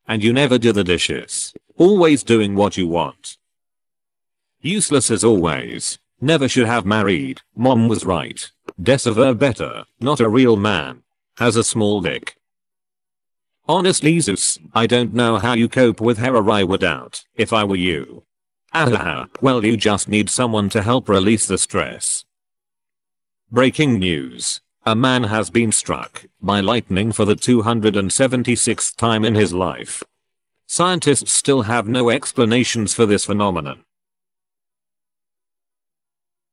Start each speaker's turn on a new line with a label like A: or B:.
A: And you never do the dishes. Always doing what you want. Useless as always. Never should have married. Mom was right. Deserve better. Not a real man. Has a small dick. Honestly Zeus, I don't know how you cope with her. I would out if I were you. Well, you just need someone to help release the stress. Breaking news. A man has been struck by lightning for the 276th time in his life. Scientists still have no explanations for this phenomenon.